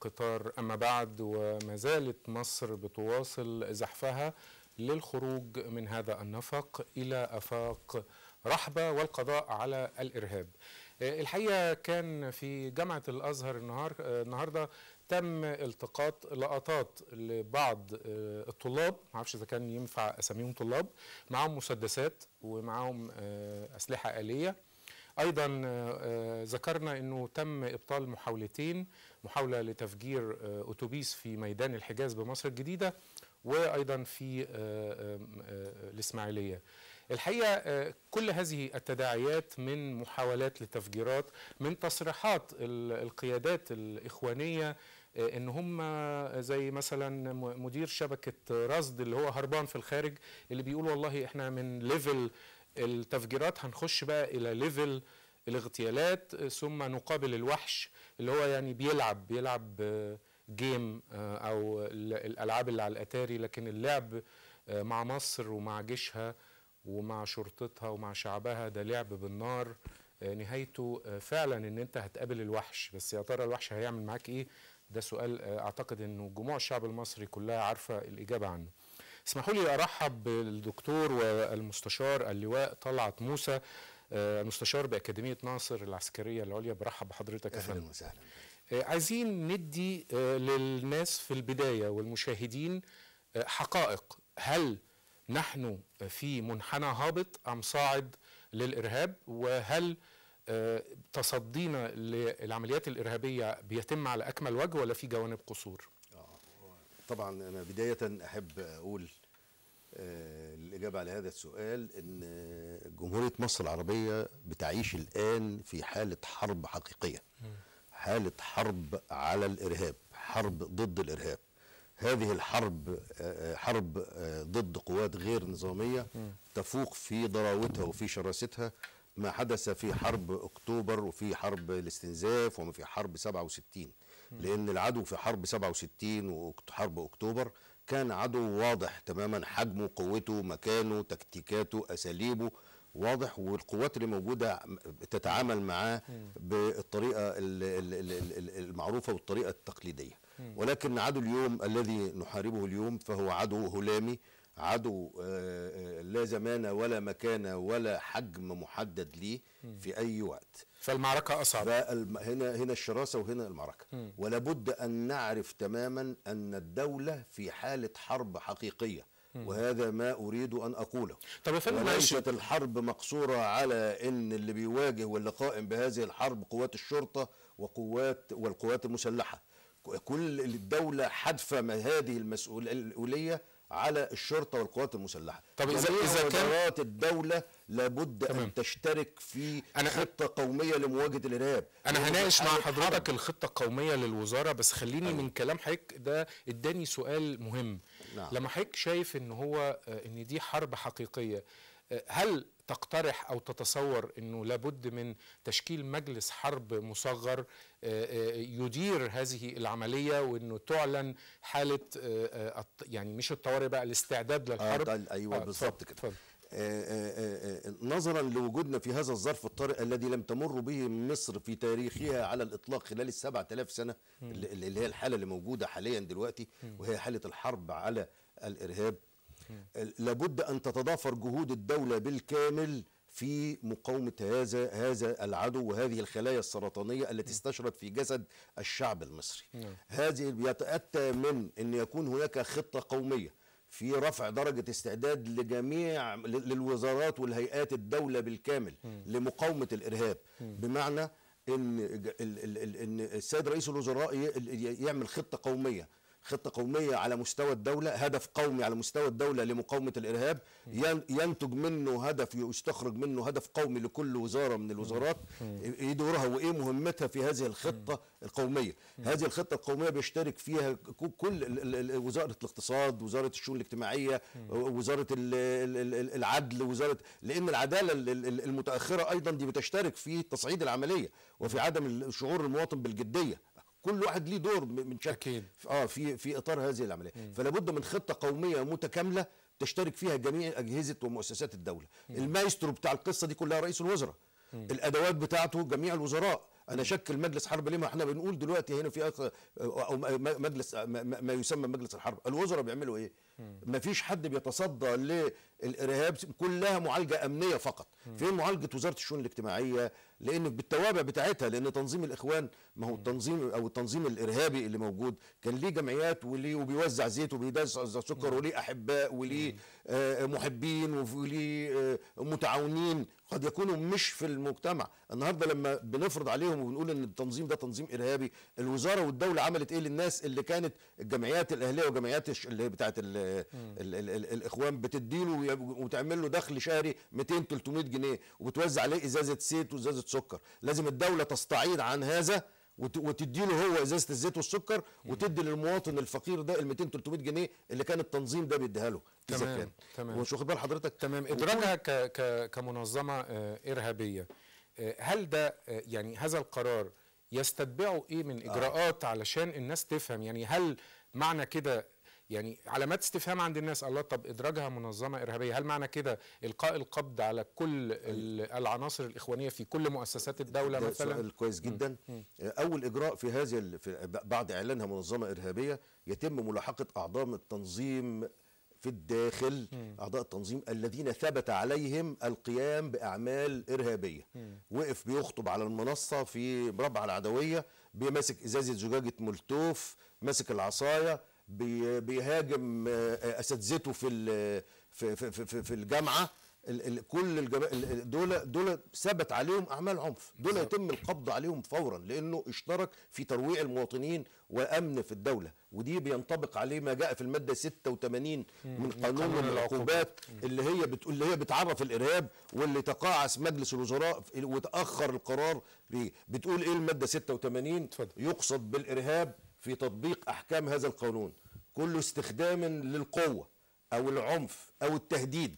القطار أما بعد، وما زالت مصر بتواصل زحفها للخروج من هذا النفق إلى آفاق رحبة والقضاء على الإرهاب. الحقيقة كان في جامعة الأزهر النهاردة تم التقاط لقطات لبعض الطلاب، معرفش إذا كان ينفع أسميهم طلاب، معهم مسدسات ومعهم أسلحة آلية. أيضا ذكرنا أنه تم إبطال محاولتين، محاولة لتفجير أتوبيس في ميدان الحجاز بمصر الجديدة، وأيضا في الإسماعيلية. الحقيقة كل هذه التداعيات من محاولات لتفجيرات، من تصريحات القيادات الإخوانية ان هم زي مثلا مدير شبكة رصد اللي هو هربان في الخارج، اللي بيقول والله احنا من ليفل التفجيرات هنخش بقى الى ليفل الاغتيالات، ثم نقابل الوحش اللي هو يعني بيلعب جيم او الالعاب اللي على الاتاري، لكن اللعب مع مصر ومع جيشها ومع شرطتها ومع شعبها ده لعب بالنار، نهايته فعلا ان انت هتقابل الوحش. بس يا ترى الوحش هيعمل معاك ايه؟ ده سؤال اعتقد انه جموع الشعب المصري كلها عارفه الاجابه عنه. اسمحوا لي ارحب بالدكتور والمستشار اللواء طلعت موسى، المستشار باكاديميه ناصر العسكريه العليا. برحب بحضرتك يا فندم. اهلا وسهلا. عايزين ندي للناس في البدايه والمشاهدين حقائق، هل نحن في منحنى هابط ام صاعد للارهاب؟ وهل تصدينا للعمليات الارهابيه بيتم على اكمل وجه ولا في جوانب قصور؟ طبعا انا بدايه احب اقول الاجابه على هذا السؤال ان جمهوريه مصر العربيه بتعيش الان في حاله حرب حقيقيه، حاله حرب على الارهاب، حرب ضد الارهاب. هذه الحرب حرب ضد قوات غير نظاميه تفوق في ضراوتها وفي شراستها ما حدث في حرب اكتوبر وفي حرب الاستنزاف وفي حرب 67، لان العدو في حرب 67 وحرب اكتوبر كان عدو واضح تماما، حجمه، قوته، مكانه، تكتيكاته، اساليبه واضح، والقوات اللي موجوده تتعامل معاه بالطريقه المعروفه والطريقه التقليديه. ولكن عدو اليوم الذي نحاربه اليوم فهو عدو هلامي، عدو لا زمان ولا مكان ولا حجم محدد ليه في أي وقت. فالمعركة أصعب. هنا الشراسة وهنا المعركة. ولا بد أن نعرف تماما أن الدولة في حالة حرب حقيقية، وهذا ما أريد أن أقوله. طب يا فندم، وليست الحرب مقصورة على أن اللي بيواجه واللي قائم بهذه الحرب قوات الشرطة والقوات المسلحة. كل الدولة حدفة هذه المسؤولية على الشرطة والقوات المسلحة. طب إذا وزارات الدولة لابد أن تشترك في خطة قومية لمواجهة الإرهاب. أنا هناقش مع حضرتك الخطة القومية للوزارة، بس خليني من كلام حضرتك ده اداني سؤال مهم. نعم. لما حضرتك شايف إن دي حرب حقيقية، هل تقترح أو تتصور أنه لابد من تشكيل مجلس حرب مصغر يدير هذه العملية، وأنه تعلن حالة يعني مش الطوارئ بقى، الاستعداد للحرب؟ أيوة بالضبط كده. نظرا لوجودنا في هذا الظرف الطارئ الذي لم تمر به مصر في تاريخها على الإطلاق خلال ال7000 سنة، اللي هي الحالة اللي موجودة حاليا دلوقتي، وهي حالة الحرب على الإرهاب، لابد أن تتضافر جهود الدولة بالكامل في مقاومة هذا العدو وهذه الخلايا السرطانية التي استشرت في جسد الشعب المصري. هذه يتأتى من أن يكون هناك خطة قومية في رفع درجة استعداد لجميع للوزارات والهيئات الدولة بالكامل لمقاومة الإرهاب. بمعنى أن السيد رئيس الوزراء يعمل خطة قومية على مستوى الدولة، هدف قومي على مستوى الدولة لمقاومة الإرهاب، ينتج منه هدف، يستخرج منه هدف قومي لكل وزارة من الوزارات، ايه دورها وايه مهمتها في هذه الخطة القومية. هذه الخطة القومية بيشترك فيها كل وزارة الاقتصاد، وزارة الشؤون الاجتماعية، وزارة العدل، لأن العدالة المتأخرة أيضا دي بتشترك في تصعيد العملية وفي عدم شعور المواطن بالجدية. كل واحد ليه دور من شكل في اطار هذه العمليه. فلا بد من خطه قوميه متكامله تشترك فيها جميع اجهزه ومؤسسات الدوله. المايسترو بتاع القصه دي كلها رئيس الوزراء، الادوات بتاعته جميع الوزراء، انا اشكل مجلس حرب ليه؟ ما احنا بنقول دلوقتي هنا في او مجلس ما يسمى مجلس الحرب. الوزراء بيعملوا ايه؟ ما فيش حد بيتصدى للارهاب، كلها معالجه امنيه فقط. فين معالجه وزاره الشؤون الاجتماعيه؟ لان بالتوابع بتاعتها، لان تنظيم الاخوان ما هو التنظيم الارهابي اللي موجود كان ليه جمعيات وبيوزع زيت وبيوزع سكر وليه احباء وليه محبين وليه متعاونين قد يكونوا مش في المجتمع. النهارده لما بنفرض عليهم وبنقول ان التنظيم ده تنظيم ارهابي، الوزاره والدوله عملت ايه للناس اللي كانت الجمعيات الاهليه وجمعيات اللي بتاعت الاخوان بتديله وتعمل له دخل شهري 200 300 جنيه وبتوزع عليه ازازه زيت وازازه سكر؟ لازم الدوله تستعيض عن هذا وتديله هو ازازه الزيت والسكر، وتدي للمواطن الفقير ده ال 200 300 جنيه اللي كان التنظيم ده بيديها له. تمام تمام. مش واخد بال حضرتك؟ تمام. ادراجها كمنظمه ارهابيه، هل ده يعني هذا القرار يستتبعه ايه من اجراءات علشان الناس تفهم؟ يعني هل معنى كده يعني علامات استفهام عند الناس، الله طب ادراجها منظمه ارهابيه، هل معنى كده القاء القبض على كل العناصر الاخوانيه في كل مؤسسات الدوله مثلا؟ سؤال كويس جدا. اول اجراء في هذه بعد اعلانها منظمه ارهابيه يتم ملاحقه اعضاء التنظيم في الداخل، اعضاء التنظيم الذين ثبت عليهم القيام باعمال ارهابيه. وقف بيخطب على المنصه في مربع العدويه، بيمسك ازازه زجاجه مولتوف، ماسك العصايه، بيهاجم اساتذته في الجامعه. كل دول ثبت عليهم اعمال عنف، دول يتم القبض عليهم فورا لانه اشترك في ترويع المواطنين وامن في الدوله، ودي بينطبق عليه ما جاء في الماده 86 من قانون العقوبات اللي هي بتعرف الارهاب، واللي تقاعس مجلس الوزراء وتاخر القرار فيه. بتقول ايه الماده 86؟ يقصد بالارهاب في تطبيق احكام هذا القانون كل استخدام للقوه او العنف او التهديد،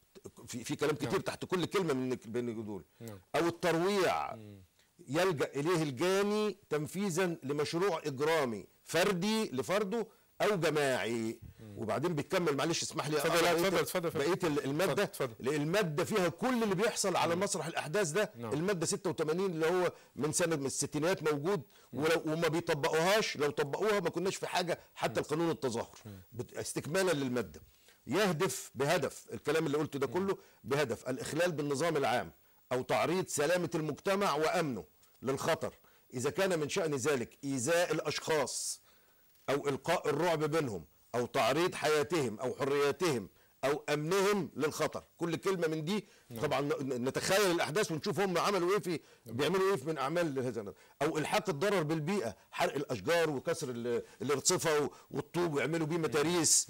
في كلام كتير تحت كل كلمه من بين دول، او الترويع يلجا اليه الجاني تنفيذا لمشروع اجرامي فردي لفرده او جماعي. وبعدين بيكمل، معلش اسمح لي اتفضل بقيه الماده. الماده فيها كل اللي بيحصل على مسرح الاحداث ده. الماده 86 اللي هو من سنه من الستينات موجود، وما بيطبقوهاش، لو طبقوها ما كناش في حاجه حتى القانون التظاهر. استكمالا للماده، يهدف بهدف الكلام اللي قلته ده كله بهدف الإخلال بالنظام العام أو تعريض سلامة المجتمع وأمنه للخطر، إذا كان من شأن ذلك إيذاء الأشخاص أو إلقاء الرعب بينهم أو تعريض حياتهم أو حرياتهم أو أمنهم للخطر. كل كلمة من دي طبعا نتخيل الأحداث ونشوف هم عملوا إيه بيعملوا إيه من أعمال هذا، أو إلحاق الضرر بالبيئة، حرق الأشجار وكسر الارصفة والطوب ويعملوا بيه متاريس،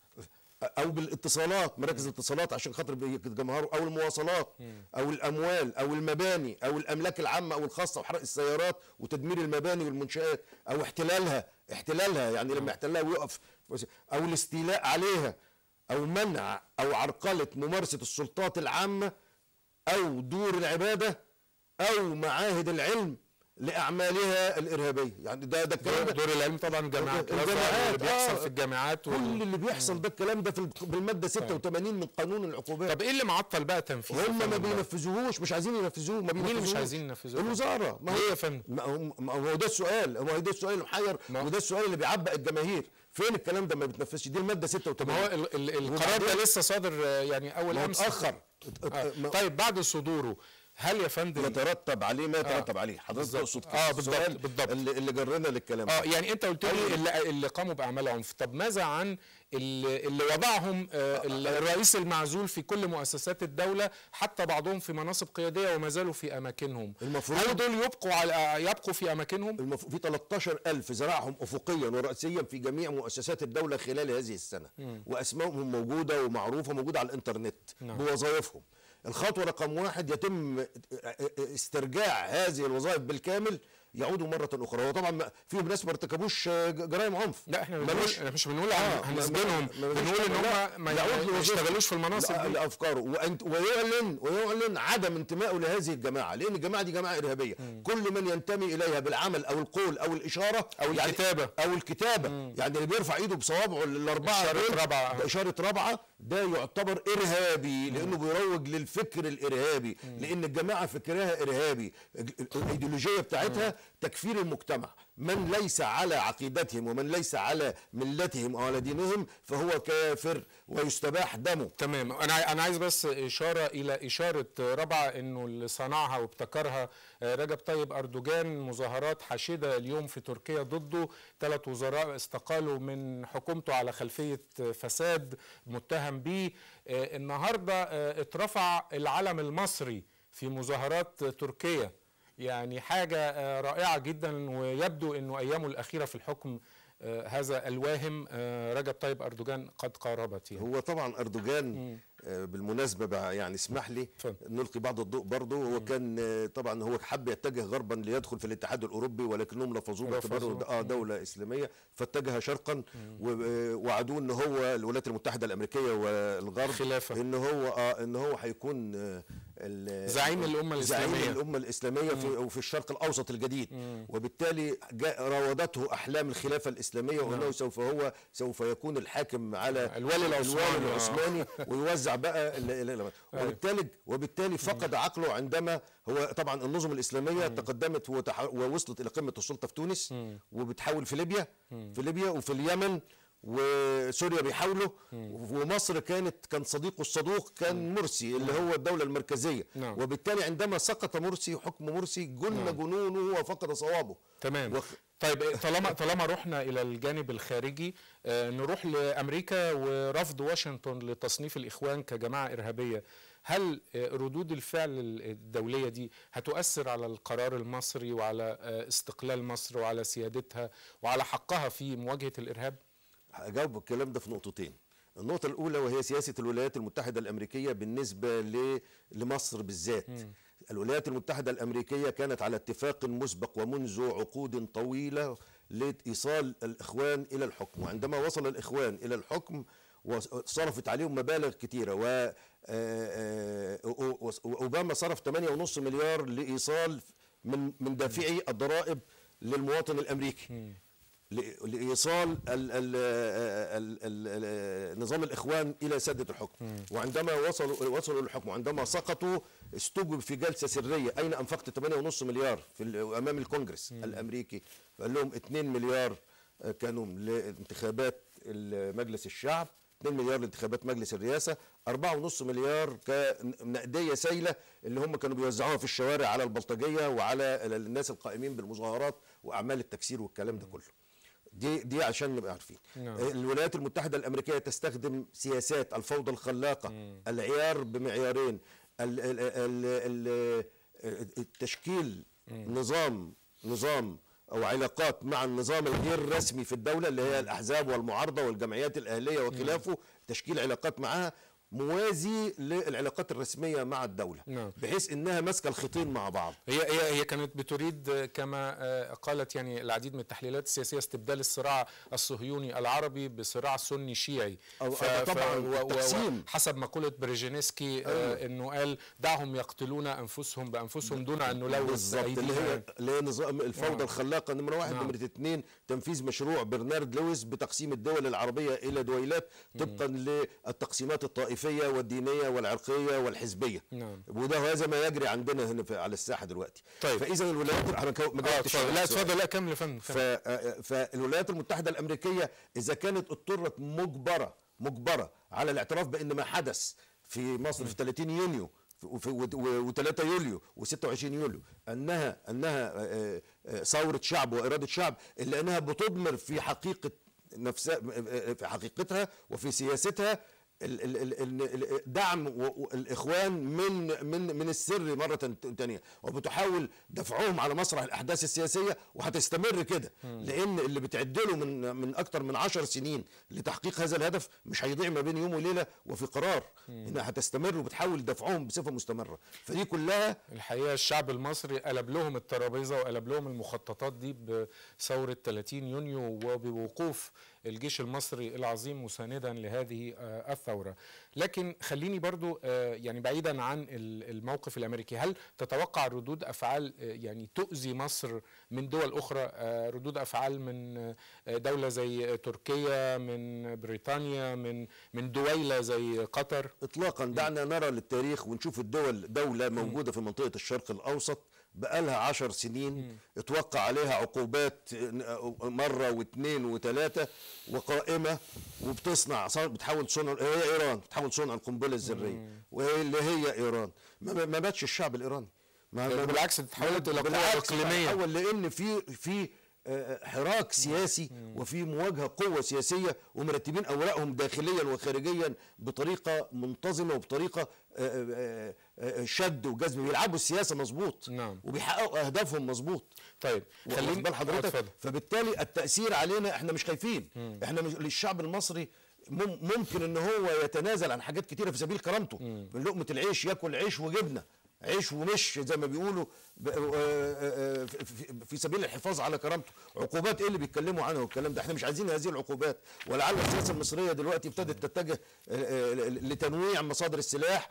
او بالاتصالات، مراكز الاتصالات عشان خاطر يتجمهروا، او المواصلات او الاموال او المباني او الاملاك العامه او الخاصه، وحرق السيارات وتدمير المباني والمنشآت، او احتلالها يعني لما يحتلها ويقف، او الاستيلاء عليها، او منع او عرقله ممارسه السلطات العامه او دور العباده او معاهد العلم لاعمالها الارهابيه. يعني ده الكلام ده دور العلم طبعا، الجامعات اللي بيحصل في الجامعات كل اللي بيحصل ده الكلام ده في الماده 86 من قانون العقوبات. طب ايه اللي معطل بقى تنفيذه؟ هم ما بينفذوهوش، مش عايزين ينفذوه. مين مش عايزين ينفذوه؟ الوزاره. ما هي يا فندم، ما هو ده السؤال، ده السؤال المحير، وده السؤال اللي بيعبق الجماهير. فين الكلام ده ما بتنفذش؟ دي الماده 86. ما هو القرار ده لسه صادر يعني اول امس، متاخر. طيب بعد صدوره هل يا فندم يترتب عليه ما يترتب عليه؟ حضرتك تقصد بالضبط اللي جرنا للكلام يعني انت قلت لي اللي قاموا باعمال عنف. طب ماذا عن اللي وضعهم الرئيس المعزول في كل مؤسسات الدوله، حتى بعضهم في مناصب قياديه وما زالوا في اماكنهم؟ المفروض هل دول يبقوا في اماكنهم؟ في 13,000 زرعهم افقيا وراسيا في جميع مؤسسات الدوله خلال هذه السنه، واسمائهم موجوده ومعروفه، موجوده على الانترنت بوظائفهم. الخطوة رقم 1 يتم استرجاع هذه الوظائف بالكامل يعودوا مره اخرى. وطبعا فيهم ناس ما ارتكبوش جرائم عنف. لا احنا مش بنقول هنسجنهم، بنقول ان هم ما يشتغلوش في المناصب دي لافكاره، ويعلن عدم انتمائه لهذه الجماعه، لان الجماعه دي جماعه ارهابيه. كل من ينتمي اليها بالعمل او القول او الاشاره او الكتابه يعني اللي بيرفع ايده بصوابعه الاربعه اشاره رابعه ده يعتبر ارهابي، لانه بيروج للفكر الارهابي، لان الجماعه فكرها ارهابي، الايديولوجيه بتاعتها تكفير المجتمع. من ليس على عقيدتهم ومن ليس على ملتهم او على دينهم فهو كافر ويستباح دمه. تمام. انا عايز بس اشاره الى اشاره رابعه، انه اللي صنعها وابتكرها رجب طيب اردوغان. مظاهرات حاشده اليوم في تركيا ضده، 3 وزراء استقالوا من حكومته على خلفيه فساد متهم به. النهارده اترفع العلم المصري في مظاهرات تركيا، يعني حاجة رائعة جدا، ويبدو أنه أيامه الأخيرة في الحكم هذا الواهم رجب طيب أردوغان قد قاربت. يعني هو طبعا أردوغان بالمناسبة يعني اسمح لي نلقي بعض الضوء برضه. هو كان طبعا هو حب يتجه غربا ليدخل في الاتحاد الأوروبي، ولكنهم رفضوه باعتباره دولة إسلامية، فاتجه شرقا ووعدوه ان هو الولايات المتحدة الأمريكية والغرب خلافة ان هو هيكون زعيم الأمة الإسلامية في الشرق الأوسط الجديد. وبالتالي راودته أحلام الخلافة الإسلامية، وأنه سوف يكون الحاكم على الوالي العثماني ويوزع بقى وبالتالي فقد عقله عندما هو طبعا النظم الإسلامية تقدمت ووصلت إلى قمة السلطة في تونس، وبتحاول في ليبيا وفي اليمن وسوريا بيحاولوا، ومصر كان صديقه الصدوق كان مرسي اللي هو الدولة المركزية. وبالتالي عندما سقط مرسي وحكم مرسي جنونه وفقد صوابه. تمام. طيب طالما رحنا الى الجانب الخارجي، نروح لامريكا ورفض واشنطن لتصنيف الاخوان كجماعه ارهابيه. هل ردود الفعل الدوليه دي هتؤثر على القرار المصري وعلى استقلال مصر وعلى سيادتها وعلى حقها في مواجهه الارهاب؟ هجاوب الكلام ده في نقطتين. النقطه الاولى وهي سياسه الولايات المتحده الامريكيه بالنسبه لمصر بالذات. الولايات المتحدة الأمريكية كانت على اتفاق مسبق ومنذ عقود طويلة لإيصال الإخوان إلى الحكم، وعندما وصل الإخوان إلى الحكم وصرفت عليهم مبالغ كثيرة، وأوباما صرف 8.5 مليار لإيصال من دافعي الضرائب للمواطن الأمريكي لإيصال نظام الإخوان إلى سدة الحكم. وعندما وصلوا للحكم وعندما سقطوا استجوب في جلسة سرية أين أنفقت 8.5 مليار أمام الكونجرس الأمريكي، فقال لهم 2 مليار كانوا لانتخابات مجلس الشعب، 2 مليار لانتخابات مجلس الرئاسة، 4.5 مليار كنقدية سايلة اللي هم كانوا بيوزعوها في الشوارع على البلطجية وعلى الناس القائمين بالمظاهرات وأعمال التكسير والكلام ده كله. دي عشان نبقى عارفين. الولايات المتحدة الأمريكية تستخدم سياسات الفوضى الخلاقة، العيار بمعيارين، التشكيل نظام أو علاقات مع النظام الغير رسمي في الدولة اللي هي الأحزاب والمعارضة والجمعيات الأهلية وخلافه، تشكيل علاقات معها موازي للعلاقات الرسمية مع الدولة، بحيث انها ماسكه الخيطين مع بعض. هي كانت بتريد كما قالت يعني العديد من التحليلات السياسية استبدال الصراع الصهيوني العربي بصراع سني شيعي. طبعا حسب مقولة بريجينسكي انه قال دعهم يقتلون انفسهم بانفسهم دون ان نلوث ايديهم. اللي هي نظام الفوضى الخلاقة نمرة 1. نمرة 2 تنفيذ مشروع برنارد لويس بتقسيم الدول العربية الى دويلات طبقا للتقسيمات الطائفية والدينية والعرقية والحزبية. وده هذا ما يجري عندنا هنا على الساحة دلوقتي. طيب. فإذا الولايات لا اتفضل. لا كمل يا فندم. فالولايات المتحدة الأمريكية إذا كانت اضطرت مجبرة على الاعتراف بأن ما حدث في مصر في 30 يونيو و3 يوليو و26 يوليو أنها ثورة شعب وإرادة شعب، إلا أنها بتضمر في حقيقتها وفي سياستها دعم الاخوان من السر مره ثانيه، وبتحاول دفعهم على مسرح الاحداث السياسيه، وهتستمر كده، لان اللي بتعد له من اكتر من 10 سنين لتحقيق هذا الهدف مش هيضيع ما بين يوم وليله، وفي قرار انها هتستمر، وبتحاول دفعهم بصفه مستمره. فدي كلها الحقيقه الشعب المصري قلب لهم الترابيزه وقلب لهم المخططات دي بثوره 30 يونيو وبوقوف الجيش المصري العظيم مساندا لهذه الثورة. لكن خليني برضو يعني بعيدا عن الموقف الأمريكي، هل تتوقع ردود أفعال يعني تؤذي مصر من دول أخرى، ردود أفعال من دولة زي تركيا، من بريطانيا، من دويلة زي قطر؟ إطلاقا. دعنا نرى للتاريخ ونشوف دولة موجودة في منطقة الشرق الأوسط بقالها 10 سنين اتوقع عليها عقوبات مرة واثنين وثلاثة وقائمة، وبتصنع بتحاول صنع، هي إيران بتحاول صنع القنبلة الذرية، وهي اللي هي إيران. ما ماتش الشعب الإيراني، بالعكس تحولت إلى قوة إقليمية، لأن في حراك سياسي وفي مواجهة قوة سياسية، ومرتبين أوراقهم داخليا وخارجيا بطريقة منتظمة وبطريقة شد وجذب، بيلعبوا السياسة مظبوط. نعم. وبيحققوا أهدافهم مظبوط. طيب خليني بال حضرتك، فبالتالي التأثير علينا احنا مش خايفين. احنا للشعب المصري ممكن ان هو يتنازل عن حاجات كتيرة في سبيل كرامته، من لقمة العيش ياكل عيش وجبنة، عيش ومش زي ما بيقولوا، في سبيل الحفاظ على كرامته. عقوبات ايه اللي بيتكلموا عنها والكلام ده؟ احنا مش عايزين هذه العقوبات. ولعل السياسه المصريه دلوقتي ابتدت تتجه لتنويع مصادر السلاح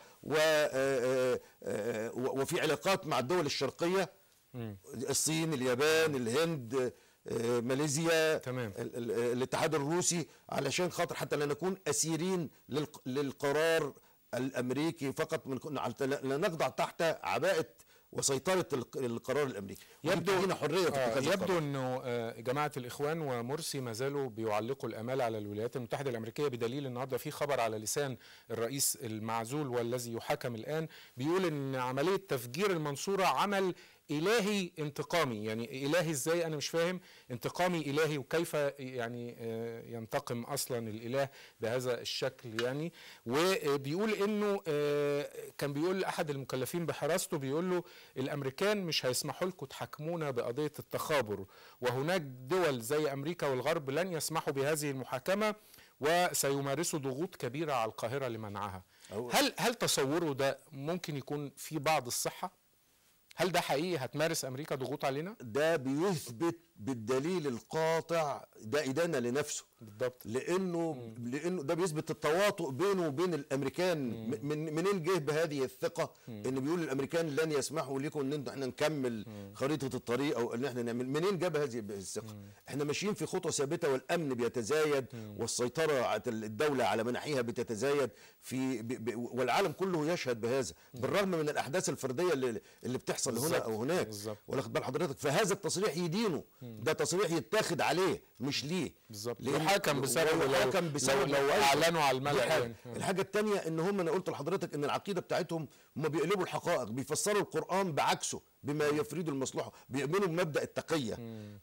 وفي علاقات مع الدول الشرقيه، الصين، اليابان، الهند، ماليزيا، تمام. الاتحاد الروسي، علشان خاطر حتى لا نكون اسيرين للقرار الامريكي فقط، لا نخضع تحت عباءه وسيطره القرار الامريكي. يبدو يبدو انه جماعه الاخوان ومرسي ما زالوا بيعلقوا الامال على الولايات المتحده الامريكيه، بدليل النهارده في خبر على لسان الرئيس المعزول والذي يحاكم الان بيقول ان عمليه تفجير المنصوره عمل إلهي انتقامي. يعني إلهي إزاي؟ أنا مش فاهم. انتقامي إلهي، وكيف يعني ينتقم أصلا الإله بهذا الشكل يعني؟ وبيقول إنه كان بيقول أحد المكلفين بحراسته، بيقول له الأمريكان مش هيسمحوا لكم تحاكمونا بقضية التخابر، وهناك دول زي أمريكا والغرب لن يسمحوا بهذه المحاكمة، وسيمارسوا ضغوط كبيرة على القاهرة لمنعها. هل تصوره ده ممكن يكون في بعض الصحة؟ هل ده حقيقي هتمارس أمريكا ضغوط علينا؟ ده بيثبت بالدليل القاطع ده إدانة لنفسه بالضبط، لأنه ده بيثبت التواطؤ بينه وبين الأمريكان. منين جه بهذه الثقة إن بيقول الأمريكان لن يسمحوا لكم إن احنا نكمل خريطة الطريق أو إن احنا نعمل؟ منين جاب هذه الثقة؟ احنا ماشيين في خطوة ثابتة، والأمن بيتزايد، والسيطرة الدولة على مناحيها بتتزايد، والعالم كله يشهد بهذا، بالرغم من الأحداث الفردية اللي بتحصل هنا أو هناك. واخد بال حضرتك؟ فهذا التصريح يدينه، ده تصريح يتاخد عليه مش ليه. بالظبط، يحاكم بسببه لو اعلنوا على الملأ يعني. الحاجه الثانيه ان هم، انا قلت لحضرتك ان العقيده بتاعتهم هم بيقلبوا الحقائق، بيفسروا القران بعكسه بما يفيد المصلحه، بيؤمنوا بمبدا التقيه،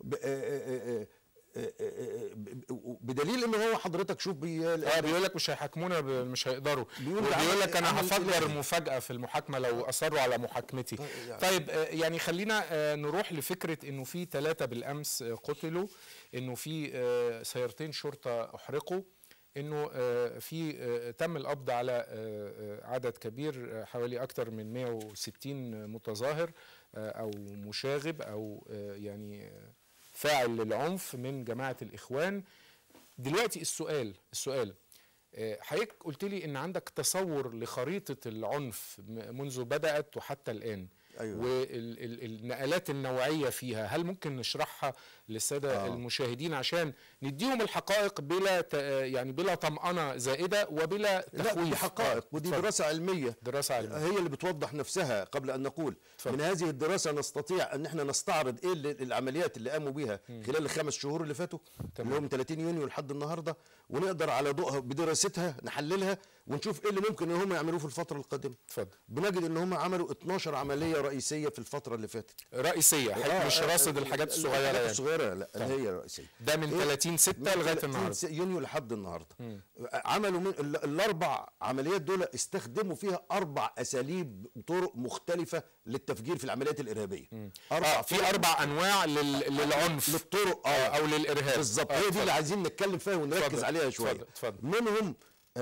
بدليل ان هو حضرتك شوف بيقول لك مش هيحاكمونا، مش هيقدروا، بيقول لك انا هفجر مفاجاه في المحاكمه لو اصروا على محاكمتي. طيب يعني خلينا نروح لفكره انه في 3 بالامس قتلوا، انه في سيارتين شرطه احرقوا، انه في تم القبض على عدد كبير، حوالي اكثر من 160 متظاهر او مشاغب او يعني فاعل للعنف من جماعة الإخوان. دلوقتي السؤال حضرتك قلت لي إن عندك تصور لخريطة العنف منذ بدأت وحتى الآن. أيوة. والنقلات النوعية فيها، هل ممكن نشرحها للسادة المشاهدين عشان نديهم الحقائق بلا طمأنة زائدة وبلا تخويف؟ لا، دي حقائق، ودي دراسة علمية هي اللي بتوضح نفسها. قبل أن نقول من هذه الدراسة نستطيع أن احنا نستعرض إيه العمليات اللي قاموا بيها خلال ال5 شهور اللي فاتوا، اللي هم 30 يونيو لحد النهاردة، ونقدر على ضوءها بدراستها نحللها ونشوف إيه اللي ممكن إن هم يعملوه في الفترة القادمة. بنجد إن هم عملوا 12 عملية رئيسية في الفترة اللي فاتت. رئيسية، مش راصد الحاجات الصغيرة الاخيره لا اللي هي الرئيسيه. ده من 30/6 لغايه النهارده، يونيو لحد النهارده. عملوا من الاربع عمليات دول استخدموا فيها 4 اساليب وطرق مختلفه للتفجير في العمليات الارهابيه. في 4 انواع للعنف، للطرق او للارهاب بالظبط. هي دي اللي عايزين نتكلم فيها ونركز عليها شويه. اتفضل. منهم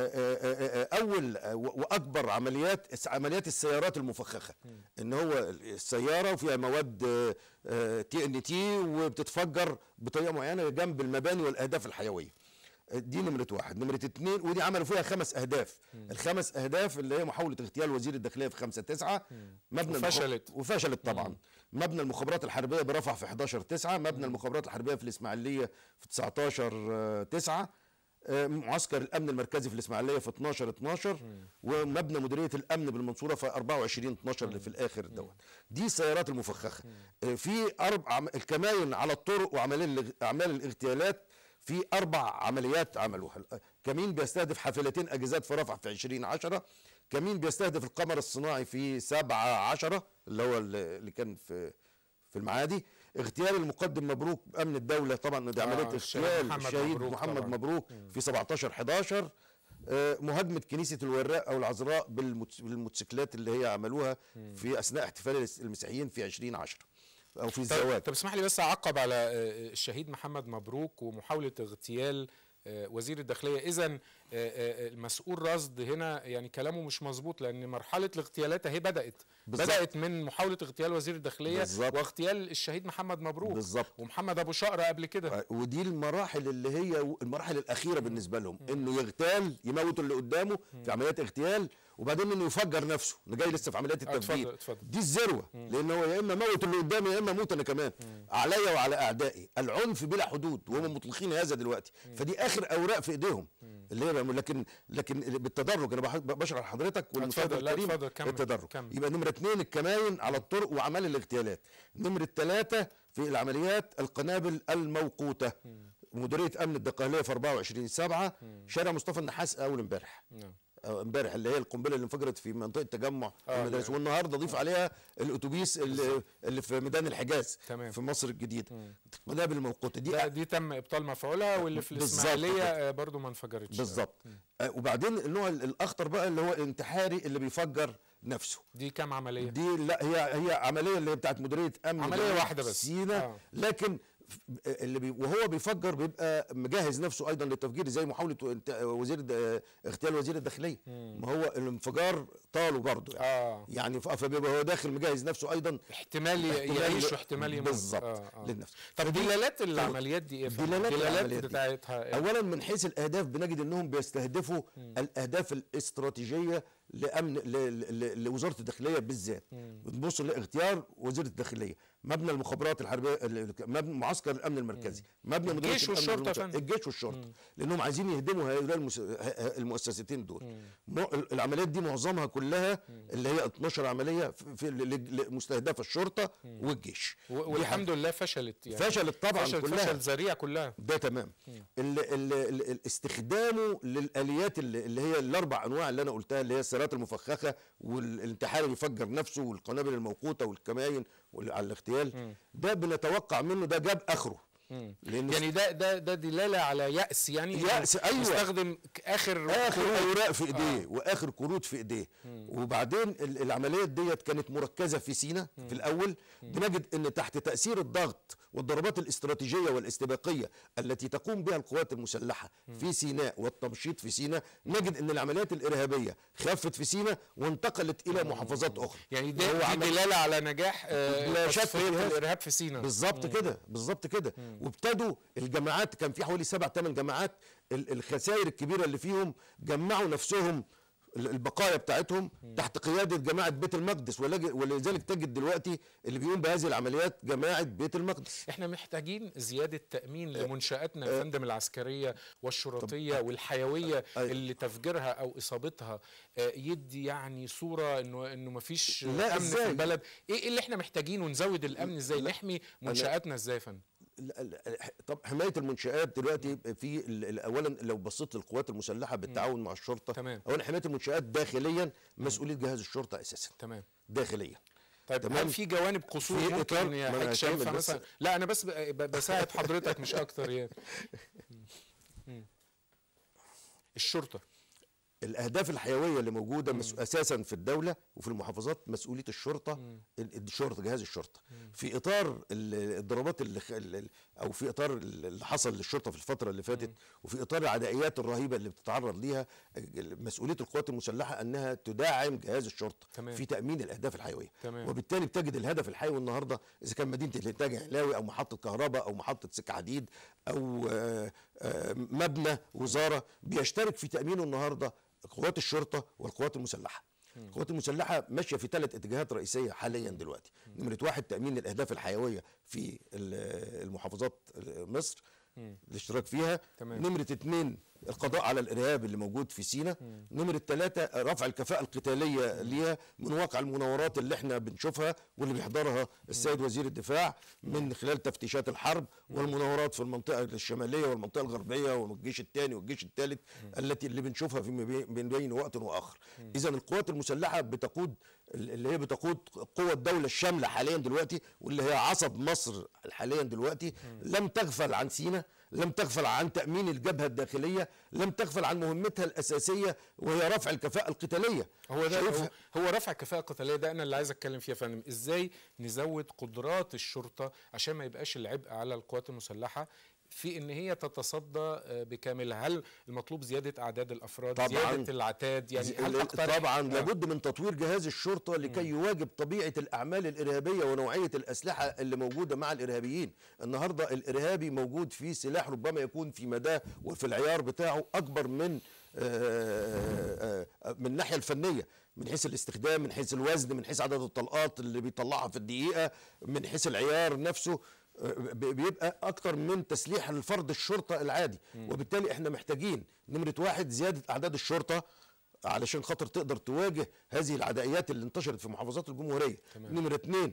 اول واكبر عمليات السيارات المفخخه، ان هو السياره وفيها مواد TNT وبتتفجر بطريقه معينه جنب المباني والاهداف الحيويه. دي نمرة 1. نمرة 2 ودي عملوا فيها 5 أهداف. ال5 أهداف اللي هي محاولة اغتيال وزير الداخلية في 5/9 مبنى وفشلت طبعا. مبنى المخابرات الحربية برفح في 11/9، مبنى المخابرات الحربية في الإسماعيلية في 19/9، معسكر الامن المركزي في الاسماعيليه في 12/12، ومبنى مديريه الامن بالمنصوره في 24/12 اللي في الاخر دوت. دي السيارات المفخخه. في الكمائن على الطرق واعمال الاغتيالات في 4 عمليات عملوها. كمين بيستهدف حافلتين اجهزات في رفح في 20/10، كمين بيستهدف القمر الصناعي في 7/10 اللي هو اللي كان في المعادي. اغتيال المقدم مبروك امن الدوله، طبعا دي عمليه اغتيال الشهيد محمد مبروك في 17/11. مهاجمه كنيسه الوراق او العذراء بالموتوسيكلات اللي هي عملوها في اثناء احتفال المسيحيين في 20/10 او في الزواج. طب اسمح لي بس اعقب على الشهيد محمد مبروك ومحاوله اغتيال وزير الداخليه. اذا المسؤول رصد هنا يعني كلامه مش مظبوط، لان مرحله الاغتيالات اهي بدات من محاوله اغتيال وزير الداخليه واغتيال الشهيد محمد مبروك بالظبط، ومحمد ابو شقره قبل كده. ودي المراحل اللي هي المراحل الاخيره بالنسبه لهم، انه يغتال يموت اللي قدامه في عمليات اغتيال، وبعدين انه يفجر نفسه. انا جاي لسه في عمليات التفجير. دي الذروه، لان هو يا اما موت اللي قدامي يا اما اموت انا كمان عليا وعلى اعدائي. العنف بلا حدود وهم مطلقين هذا دلوقتي. فدي اخر اوراق في ايديهم اللي هي لكن بالتدرج. انا بشرح لحضرتك والمشاهد الكريم التدرج. يبقى نمره 2 الكمائن على الطرق واعمال الاغتيالات. نمره 3 في العمليات القنابل الموقوته. مديريه امن الدقهليه في 24/7، شارع مصطفى النحاس اول امبارح اللي هي القنبله اللي انفجرت في منطقه تجمع المدارس. والنهارده ضيف عليها الاتوبيس اللي في ميدان الحجاز في مصر الجديده. القنابل الموقوته دي تم ابطال مفعولها، واللي في الاسماعيليه برضو ما انفجرتش بالظبط. وبعدين النوع الاخطر بقى اللي هو الانتحاري اللي بيفجر نفسه. دي كام عمليه؟ دي لا هي عمليه اللي هي بتاعت مديريه امن، عمليه واحده بس سينا. لكن اللي وهو بيفجر بيبقى مجهز نفسه ايضا للتفجير، زي محاوله اغتيال وزير الداخليه. ما هو الانفجار طاله برضه يعني فبيبقى هو داخل مجهز نفسه ايضا، احتمال يعيش واحتمال يموت بالظبط للنفس. طب دلالات العمليات دي ايه؟ دلالات بتاعتها إيه؟ اولا من حيث الاهداف بنجد انهم بيستهدفوا الاهداف الاستراتيجيه لوزاره الداخليه بالذات. بتبص لاغتيال وزير الداخليه، مبنى المخابرات الحربيه، مبنى معسكر الامن المركزي، مبنى مديريه الجيش والشرطه، الجيش والشرطه، لانهم عايزين يهدموا هؤلاء المؤسستين دول. العمليات دي معظمها كلها اللي هي 12 عمليه في مستهدفه الشرطه والجيش، والحمد لله فشلت يعني. فشلت طبعا كلها، فشل ذريع كلها. ده تمام. استخدامه للاليات اللي هي ال4 انواع اللي انا قلتها، اللي هي السيارات المفخخه والانتحار اللي بيفجر نفسه والقنابل الموقوته والكمائن على الاغتيال. ده بنتوقع منه ده جاب اخره. يعني ده دلاله على يأس، يعني يأس. ايوه، يستخدم اخر اوراق في ايديه واخر كروت في ايديه. وبعدين العمليات ديت كانت مركزه في سيناء في الاول. بنجد ان تحت تاثير الضغط والضربات الاستراتيجيه والاستباقيه التي تقوم بها القوات المسلحه في سيناء والتمشيط في سيناء، نجد ان العمليات الارهابيه خفت في سيناء وانتقلت الى محافظات اخرى. يعني دي دلاله على نجاح تصفيه الارهاب في سيناء. بالظبط كده. وابتدوا الجماعات، كان في حوالي 7-8 جماعات، الخسائر الكبيره اللي فيهم جمعوا نفسهم البقايا بتاعتهم تحت قياده جماعه بيت المقدس، ولذلك تجد دلوقتي اللي بيقوم بهذه العمليات جماعه بيت المقدس. احنا محتاجين زياده تامين لمنشاتنا يا فندم، العسكريه والشرطيه والحيويه اللي تفجيرها او اصابتها يدي يعني صوره انه مفيش امن في البلد. ايه اللي احنا محتاجينه نزود الامن ازاي؟ نحمي منشاتنا ازاي يا فندم؟ طب حمايه المنشآت دلوقتي في اولا لو بصيت للقوات المسلحه بالتعاون مع الشرطه، تمام. اولا حمايه المنشآت داخليا مسؤوليه جهاز الشرطه اساسا، تمام، داخليا. طيب هل في جوانب قصور في إطار- ممكن يا ما أنا حضرتك شايفها هكمل بس. مثلا؟ لا انا بس بساعد حضرتك مش اكتر يعني. الشرطه الاهداف الحيويه اللي موجوده اساسا في الدوله وفي المحافظات مسؤوليه الشرطه، الشرطه جهاز الشرطه في اطار الضربات او في اطار اللي حصل للشرطه في الفتره اللي فاتت، وفي اطار العدائيات الرهيبه اللي بتتعرض ليها، مسؤوليه القوات المسلحه انها تدعم جهاز الشرطه تمام. في تامين الاهداف الحيويه. تمام. وبالتالي بتجد الهدف الحيوي النهارده اذا كان مدينه الانتاج علاوي او محطه كهرباء او محطه سكه حديد او مبنى وزاره، بيشترك في تامينه النهارده قوات الشرطه والقوات المسلحه. القوات المسلحه ماشيه في 3 اتجاهات رئيسيه حاليا دلوقتي. نمره 1 تامين الاهداف الحيويه في المحافظات مصر، الاشتراك فيها. تمام. نمره 2 القضاء على الارهاب اللي موجود في سيناء. نمره 3 رفع الكفاءه القتاليه ليها من واقع المناورات اللي احنا بنشوفها واللي بيحضرها السيد وزير الدفاع من خلال تفتيشات الحرب والمناورات في المنطقه الشماليه والمنطقه الغربيه والجيش الثاني والجيش الثالث اللي بنشوفها في من بين وقت واخر. اذا القوات المسلحه بتقود اللي هي بتقود قوى الدوله الشامله حاليا دلوقتي، واللي هي عصب مصر حاليا دلوقتي. لم تغفل عن سيناء، لم تغفل عن تأمين الجبهة الداخلية، لم تغفل عن مهمتها الأساسية وهي رفع الكفاءة القتالية. هو ده هو رفع الكفاءة القتالية، ده أنا اللي عايز أتكلم فيه يا فندم. إزاي نزود قدرات الشرطة عشان ما يبقاش العبء على القوات المسلحة في ان هي تتصدى بكاملها؟ هل المطلوب زياده اعداد الافراد، طبعاً زياده العتاد؟ يعني هل طبعا لابد من تطوير جهاز الشرطه لكي يواجب طبيعه الاعمال الارهابيه ونوعيه الاسلحه اللي موجوده مع الارهابيين. النهارده الارهابي موجود فيه سلاح ربما يكون في مداه وفي العيار بتاعه اكبر من الناحيه الفنيه، من حيث الاستخدام، من حيث الوزن، من حيث عدد الطلقات اللي بيطلعها في الدقيقه، من حيث العيار نفسه، بيبقى اكتر من تسليح الفرد الشرطه العادي. وبالتالي احنا محتاجين نمره 1 زياده اعداد الشرطه علشان خاطر تقدر تواجه هذه العدائيات اللي انتشرت في محافظات الجمهوريه. نمره 2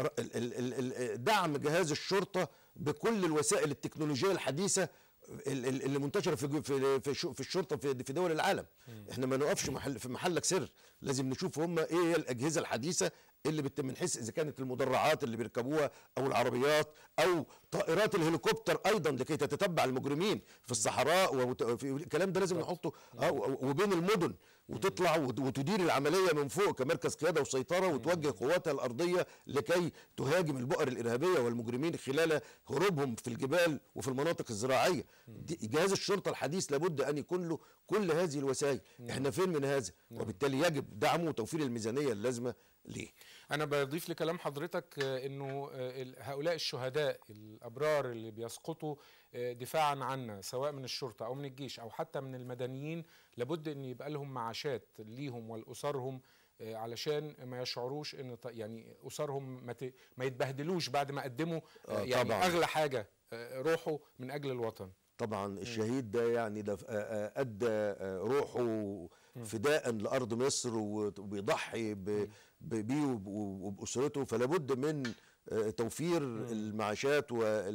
دعم جهاز الشرطه بكل الوسائل التكنولوجيه الحديثه اللي منتشره في الشرطه في دول العالم. احنا ما نقفش في محلك سر، لازم نشوف هم ايه هي الاجهزه الحديثه اللي من حيث اذا كانت المدرعات اللي بيركبوها او العربيات او طائرات الهليكوبتر ايضا لكي تتتبع المجرمين في الصحراء. الكلام ده لازم نحطه وبين المدن وتطلع وتدير العمليه من فوق كمركز قياده وسيطره، وتوجه قواتها الارضيه لكي تهاجم البؤر الارهابيه والمجرمين خلال هروبهم في الجبال وفي المناطق الزراعيه. جهاز الشرطه الحديث لابد ان يكون له كل هذه الوسائل. احنا فين من هذا؟ وبالتالي يجب دعمه وتوفير الميزانيه اللازمه ليه. أنا بضيف لكلام حضرتك إنه هؤلاء الشهداء الأبرار اللي بيسقطوا دفاعا عنا سواء من الشرطة أو من الجيش أو حتى من المدنيين، لابد إن يبقى لهم معاشات ليهم ولأسرهم علشان ما يشعروش إن يعني أسرهم ما يتبهدلوش بعد ما قدموا يعني طبعاً. أغلى حاجة روحه من أجل الوطن. طبعا الشهيد ده يعني ده أدى روحه فداء لأرض مصر وبيضحي بيه وبأسرته، فلابد من توفير المعاشات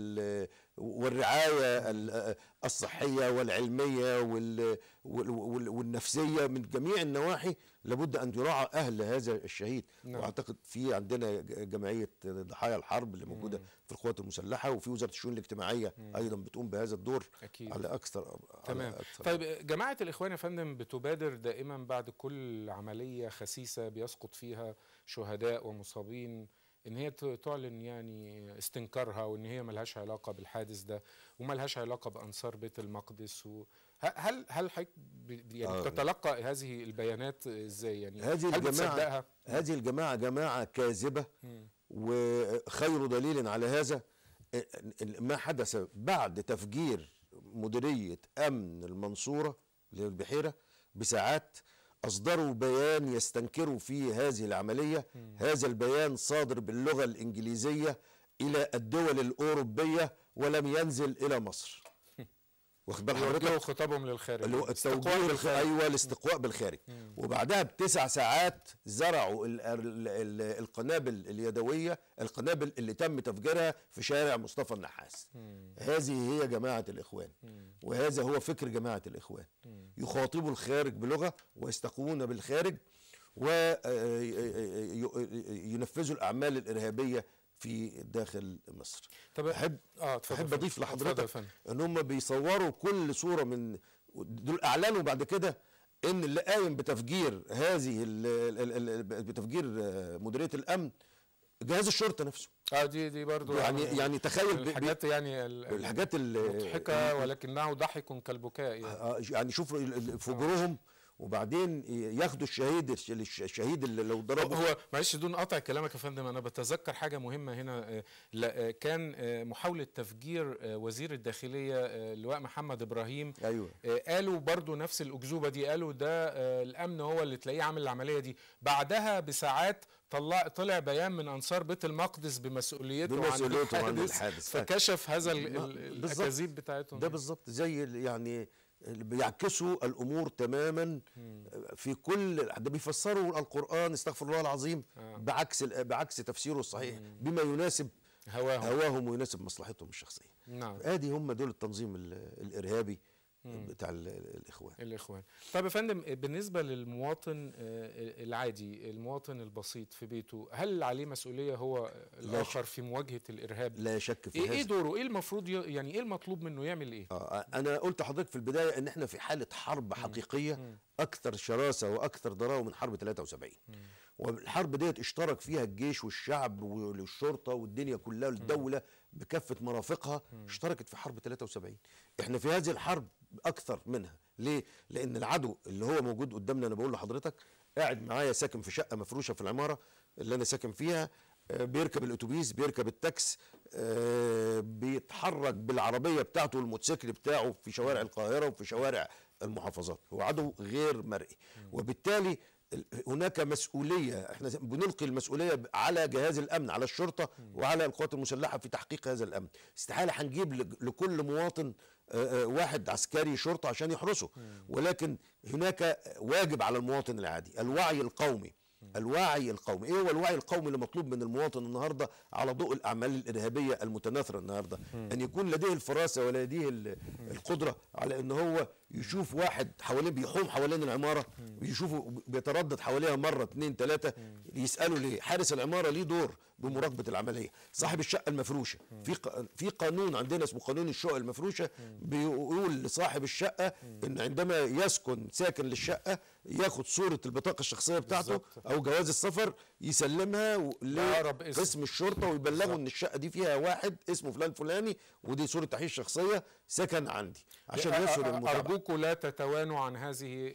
والرعاية الصحية والعلمية والنفسية من جميع النواحي. لابد أن يراعى أهل هذا الشهيد. وأعتقد في عندنا جمعية ضحايا الحرب اللي موجودة في القوات المسلحة، وفي وزارة الشؤون الاجتماعية أيضا بتقوم بهذا الدور أكيد. على أكثر. تمام. طيب جماعة الإخوان يا فندم بتبادر دائما بعد كل عملية خسيسة بيسقط فيها شهداء ومصابين ان هي تعلن يعني استنكارها، وان هي ملهاش علاقه بالحادث ده وملهاش علاقه بانصار بيت المقدس. هل حضرتك يعني بتتلقى هذه البيانات ازاي؟ يعني هذه الجماعه جماعه كاذبه، وخير دليل على هذا ما حدث بعد تفجير مديريه امن المنصوره للبحيره بساعات. أصدروا بيان يستنكروا فيه هذه العملية. هذا البيان صادر باللغة الإنجليزية إلى الدول الأوروبية ولم ينزل إلى مصر. واخد بال حضرتك؟ خطابهم للخارج، أيوة الاستقواء بالخارج. وبعدها ب9 ساعات زرعوا القنابل اليدوية، القنابل اللي تم تفجيرها في شارع مصطفى النحاس. هذه هي جماعة الإخوان، وهذا هو فكر جماعة الإخوان. يخاطبوا الخارج بلغة ويستقوون بالخارج، وينفذوا الأعمال الإرهابية في داخل مصر. طب أحب أضيف لحضرتك أن هم بيصوروا كل صورة من دول، أعلنوا بعد كده ان اللي قايم بتفجير هذه بتفجير مديريه الامن جهاز الشرطه نفسه. دي برضو يعني تخيل الحاجات يعني الحاجات المضحكه ولكنه ضحك كالبكاء يعني شوف فجورهم. وبعدين ياخدوا الشهيد اللي لو ضربه. هو معلش دون قطع كلامك يا فندم، انا بتذكر حاجه مهمه هنا. كان محاوله تفجير وزير الداخليه اللواء محمد ابراهيم. ايوه قالوا برضو نفس الاكذوبه دي، قالوا ده الامن هو اللي تلاقيه عامل العمليه دي. بعدها بساعات طلع بيان من انصار بيت المقدس بمسؤوليته عن الحادث، فكشف هذا الاكاذيب بتاعتهم. ده بالظبط زي يعني بيعكسوا الامور تماما في كل ده، بيفسروا القران استغفر الله العظيم بعكس تفسيره الصحيح بما يناسب هواهم ويناسب مصلحتهم الشخصيه. نعم. ادي هم دول التنظيم الارهابي بتاع الاخوان. طيب يا فندم، بالنسبه للمواطن العادي، المواطن البسيط في بيته، هل عليه مسؤوليه هو الاخر في مواجهه الارهاب؟ لا شك في هذا. ايه دوره؟ ايه المفروض يعني ايه المطلوب منه يعمل ايه؟ انا قلت لحضرتك في البدايه ان احنا في حاله حرب حقيقيه اكثر شراسه واكثر ضراوه من حرب 73. والحرب ديت اشترك فيها الجيش والشعب والشرطه والدنيا كلها والدوله بكافه مرافقها اشتركت في حرب 73. احنا في هذه الحرب اكثر منها. ليه؟ لان العدو اللي هو موجود قدامنا، انا بقول لحضرتك قاعد معايا ساكن في شقه مفروشه في العماره اللي انا ساكن فيها، بيركب الاتوبيس، بيركب التاكس، بيتحرك بالعربيه بتاعته والموتوسيكل بتاعه في شوارع القاهره وفي شوارع المحافظات. هو عدو غير مرئي، وبالتالي هناك مسؤوليه، احنا بنلقي المسؤوليه على جهاز الامن، على الشرطه وعلى القوات المسلحه في تحقيق هذا الامن. استحاله هنجيب لكل مواطن واحد عسكري شرطه عشان يحرسه، ولكن هناك واجب على المواطن العادي، الوعي القومي. الوعي القومي، ايه هو الوعي القومي اللي مطلوب من المواطن النهارده على ضوء الاعمال الارهابيه المتناثره النهارده؟ ان يكون لديه الفراسه ولديه القدره على ان هو يشوف واحد حوالين بيحوم حوالين العماره، ويشوفه بيتردد حواليها مره اثنين ثلاثه، يسالوا ليه؟ حارس العماره ليه دور بمراقبه العمليه. صاحب الشقه المفروشه، في قانون عندنا اسمه قانون الشقق المفروشه، بيقول لصاحب الشقه ان عندما يسكن ساكن للشقه ياخد صوره البطاقه الشخصيه بتاعته او جواز السفر، يسلمها لقسم الشرطه ويبلغوا ان الشقه دي فيها واحد اسمه فلان فلاني ودي صوره تحقيق شخصيه سكن عندي، عشان يسهل المتابعه. أرجوكم لا تتوانوا عن هذه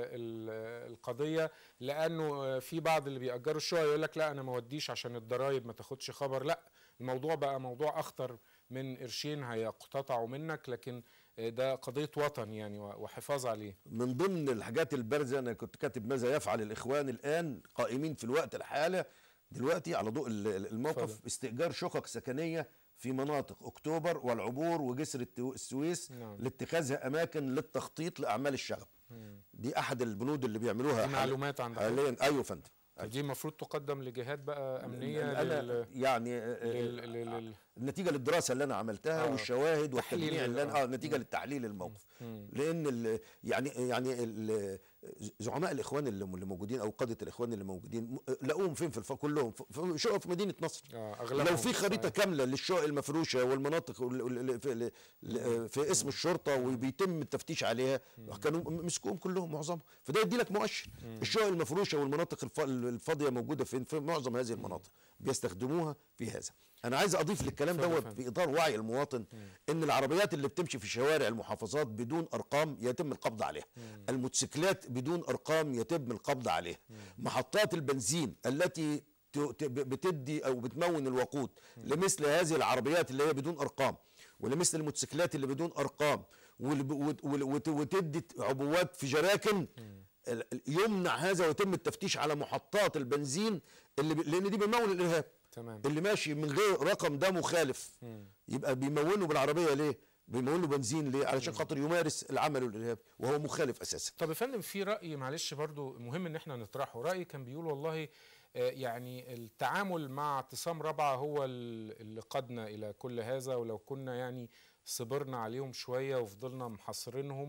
القضية، لأنه في بعض اللي بيأجروا الشقق يقول لك لا أنا ما اوديش عشان الضرايب ما تاخدش خبر. لا، الموضوع بقى موضوع أخطر من قرشين هيقتطعوا منك، لكن ده قضية وطن يعني وحفاظ عليه. من ضمن الحاجات البارزة أنا كنت كاتب ماذا يفعل الإخوان الآن قائمين في الوقت الحالة دلوقتي على ضوء الموقف، استئجار شقق سكنية في مناطق أكتوبر والعبور وجسر السويس لاتخاذها أماكن للتخطيط لأعمال الشغب. دي أحد البنود اللي بيعملوها دي معلومات عندك حاليا. أيوة فندم. دي المفروض تقدم لجهات بقى أمنية يعني نتيجة للدراسة اللي أنا عملتها والشواهد والتجميع اللي أنا نتيجة للتحليل الموقف. لأن يعني زعماء الإخوان اللي موجودين أو قادة الإخوان اللي موجودين لقوهم فين كلهم في شقق في مدينة نصر. لو في خريطة كاملة للشقق المفروشة والمناطق في اسم الشرطة وبيتم التفتيش عليها كانوا مسكوهم كلهم معظمهم. فده يدي لك مؤشر. الشقق المفروشة والمناطق الفاضية موجودة في معظم هذه المناطق بيستخدموها في هذا. أنا عايز أضيف للكلام دوت في إطار وعي المواطن إن العربيات اللي بتمشي في شوارع المحافظات بدون أرقام يتم القبض عليها. الموتوسيكلات بدون أرقام يتم القبض عليها. محطات البنزين التي بتدي أو بتمون الوقود لمثل هذه العربيات اللي هي بدون أرقام ولمثل الموتوسيكلات اللي بدون أرقام وتدي عبوات في جراكن، يمنع هذا ويتم التفتيش على محطات البنزين لأن دي بيمول الإرهاب. تمام. اللي ماشي من غير رقم ده مخالف، يبقى بيمونه بالعربيه ليه؟ بيمونه بنزين ليه؟ علشان خاطر يمارس العمل الارهابي وهو مخالف اساسا. طب يا فندم، في راي معلش برضو مهم ان احنا نطرحه، راي كان بيقول والله يعني التعامل مع اعتصام رابعه هو اللي قادنا الى كل هذا، ولو كنا يعني صبرنا عليهم شويه وفضلنا محاصرينهم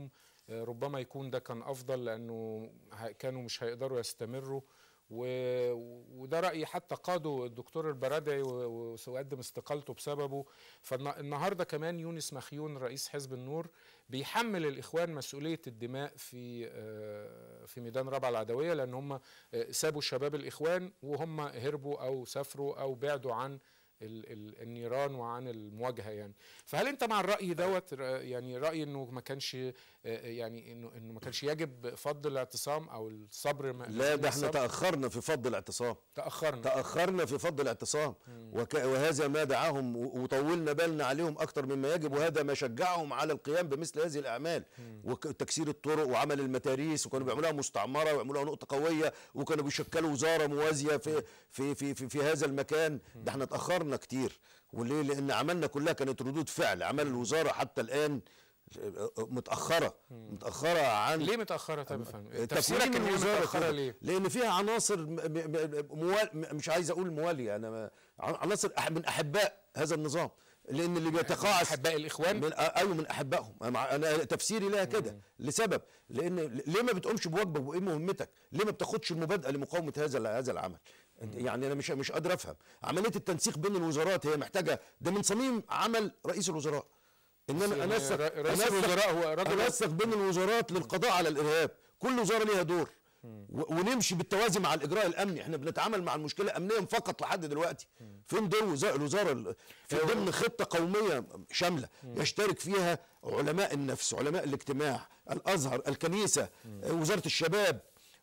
ربما يكون ده كان افضل، لانه كانوا مش هيقدروا يستمروا. وده رأيي حتى قاده الدكتور البرادعي وقدم استقالته بسببه. فالنهارده كمان يونس مخيون رئيس حزب النور بيحمل الإخوان مسؤولية الدماء في ميدان رابعة العدوية، لأن هم سابوا شباب الإخوان وهم هربوا أو سافروا أو بعدوا عن النيران وعن المواجهه يعني. فهل انت مع الراي دوت؟ يعني راي انه ما كانش يعني انه ما كانش يجب فض الاعتصام او الصبر؟ لا، ده احنا تاخرنا في فض الاعتصام، تاخرنا في فض الاعتصام، وهذا ما دعاهم وطولنا بالنا عليهم اكتر مما يجب، وهذا ما شجعهم على القيام بمثل هذه الاعمال وتكسير الطرق وعمل المتاريس، وكانوا بيعملوها مستعمره ويعملوها نقطه قويه، وكانوا بيشكلوا وزاره موازيه في هذا المكان. ده احنا تاخرنا كتير. وليه؟ لان عملنا كلها كانت ردود فعل. عمل الوزاره حتى الان متاخره عن. ليه متاخره؟ طيب فهم تفسيرك ان هي متاخره ليه؟ لان فيها عناصر مش عايز اقول مواليه، انا عناصر من احباء هذا النظام، لان اللي بيتقاعس احباء الاخوان ايوه من احبائهم. انا تفسيري لها كده لسبب، لان ليه ما بتقومش بواجبك وايه مهمتك؟ ليه ما بتاخدش المبادئه لمقاومه هذا العمل؟ يعني انا مش قادر افهم. عمليه التنسيق بين الوزارات هي محتاجه، ده من صميم عمل رئيس الوزراء، ان انا انسق بين الوزارات للقضاء على الارهاب. كل وزاره ليها دور، ونمشي بالتوازي مع الاجراء الامني. احنا بنتعامل مع المشكله امنيا فقط لحد دلوقتي. فين دور الوزاره في ضمن خطه قوميه شامله يشترك فيها علماء النفس، علماء الاجتماع، الازهر، الكنيسه، وزاره الشباب،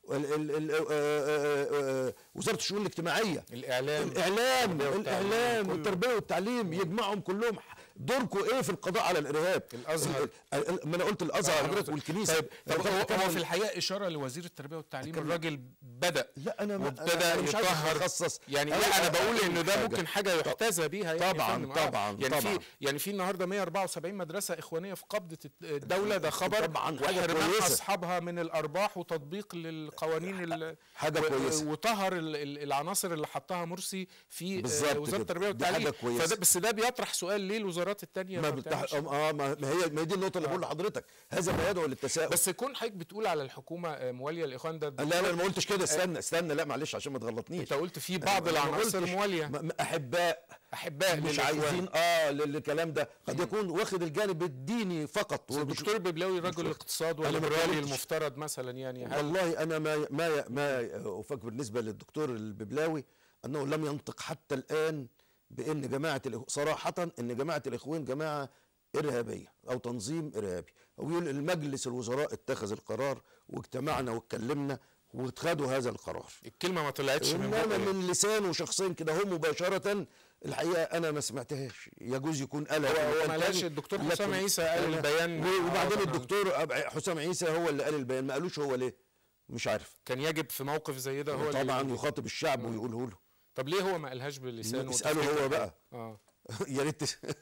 وزاره الشؤون الاجتماعيه، الاعلام والتربيه والتعليم، يجمعهم كلهم. دوركم ايه في القضاء على الارهاب؟ الازهر، ما انا قلت الازهر حضرتك والكنيسه. طيب هو في الحقيقه اشاره لوزير التربيه والتعليم. الراجل بدا يطهر يعني. لا انا بقول ان ده ممكن حاجه يحتذى بيها يعني. طبعا يعني في النهارده 174 مدرسه اخوانيه في قبضه الدوله، ده خبر. وحرمان اصحابها من الارباح وتطبيق للقوانين حاجه كويسه، وطهر العناصر اللي حطها مرسي في وزاره التربيه والتعليم. بس ده بيطرح سؤال: ليه الوزارات الثانيه ما هي دي النقطه اللي بقول لحضرتك. هذا ما يدعو للتساؤل. بس كون حضرتك بتقول على الحكومه مواليه الاخوان ده لا انا ما قلتش كده. استنى لا معلش عشان ما تغلطنيش. انت قلت في بعض العناصر مواليه. احباء مش عايزين للكلام ده. قد يكون واخد الجانب الديني فقط. الدكتور الببلاوي رجل الاقتصاد والليبرالي المفترض مثلا يعني. والله انا ما افكر بالنسبه للدكتور الببلاوي انه لم ينطق حتى الان بان صراحه ان جماعه الاخوان جماعه ارهابيه او تنظيم ارهابي. هو يقول المجلس الوزراء اتخذ القرار واجتمعنا واتكلمنا واتخذوا هذا القرار. الكلمه ما طلعتش من لسانه شخصيا كده هو مباشره. الحقيقه انا ما سمعتهاش. يجوز يكون قالها. هو ما قالش. الدكتور حسام عيسى قال البيان، وبعدين الدكتور حسام عيسى هو اللي قال البيان. ما قالوش هو ليه؟ مش عارف. كان يجب في موقف زي ده هو طبعا يخاطب الشعب ويقوله له. طب ليه هو ما قالهاش بلسانه؟ اساله هو بقى. يا ريت.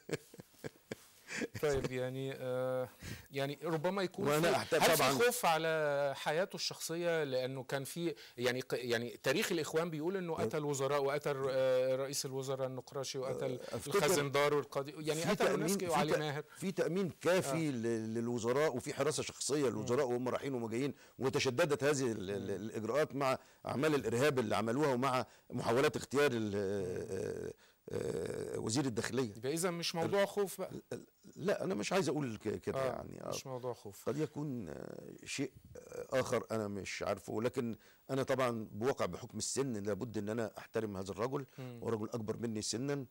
طيب يعني ربما يكون هل في خوف على حياته الشخصيه؟ لانه كان في يعني تاريخ الاخوان بيقول انه قتل وزراء، وقتل رئيس الوزراء النقراشي، وقتل الخزندار والقاضي، يعني قتلوا ناس وعلي ماهر. في تامين كافي للوزراء، وفي حراسه شخصيه للوزراء وهم رايحين وهم جايين. وتشددت هذه الاجراءات مع اعمال الارهاب اللي عملوها ومع محاولات اختيار وزير الداخليه. يبقى اذا مش موضوع خوف بقى. لا انا مش عايز اقول كده يعني. مش موضوع خوف. قد يكون شيء اخر انا مش عارفه. لكن انا طبعا بحكم السن لابد ان انا احترم هذا الرجل. ورجل اكبر مني سنا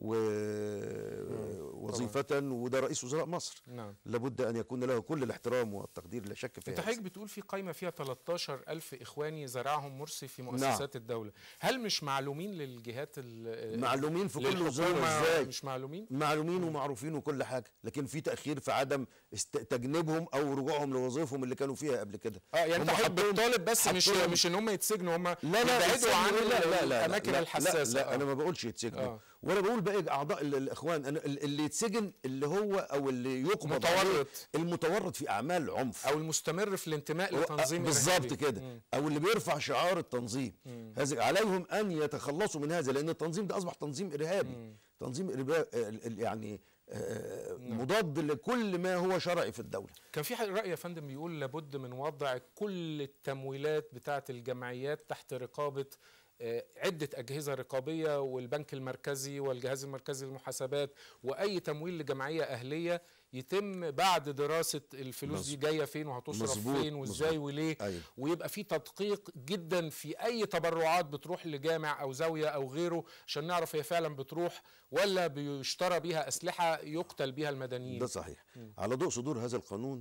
ووظيفة، وده رئيس وزراء مصر. نعم. لابد أن يكون له كل الاحترام والتقدير، لا شك فيها. انت حضرتك بتقول في قائمة فيها 13,000 إخواني زرعهم مرسي في مؤسسات الدولة. هل مش معلومين للجهات معلومين في كل وزارة ازاي؟ مش معلومين ومعروفين وكل حاجة، لكن في تأخير في عدم تجنيبهم أو رجوعهم لوظائفهم اللي كانوا فيها قبل كده. يعني انت حضرتك بتطالب بس مش ان هم يتسجنوا، هم يبعدوا عن الأماكن الحساسة. لا أنا ما بقولش يتسجنوا. ولا بقول باقي اعضاء الاخوان. أنا اللي يتسجن اللي هو او اللي يقبض المتورط في اعمال عنف، او المستمر في الانتماء لتنظيم بالظبط كده، او اللي بيرفع شعار التنظيم. هذا عليهم ان يتخلصوا من هذا، لان التنظيم ده اصبح تنظيم ارهابي. تنظيم يعني مضاد لكل ما هو شرعي في الدولة. كان في رأي يا فندم بيقول لابد من وضع كل التمويلات بتاعة الجمعيات تحت رقابة عدة أجهزة رقابية، والبنك المركزي والجهاز المركزي للمحاسبات، وأي تمويل لجمعية أهلية يتم بعد دراسة الفلوس دي جاية فين وهتصرف فين وإزاي وليه. أيوة. ويبقى في تدقيق جدا في أي تبرعات بتروح لجامع أو زاوية أو غيره، عشان نعرف هي فعلا بتروح ولا بيشترى بيها أسلحة يقتل بيها المدنيين. ده صحيح. على ضوء صدور هذا القانون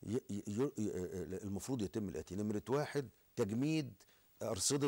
المفروض يتم الآتي: نمرة 1 تجميد أرصدة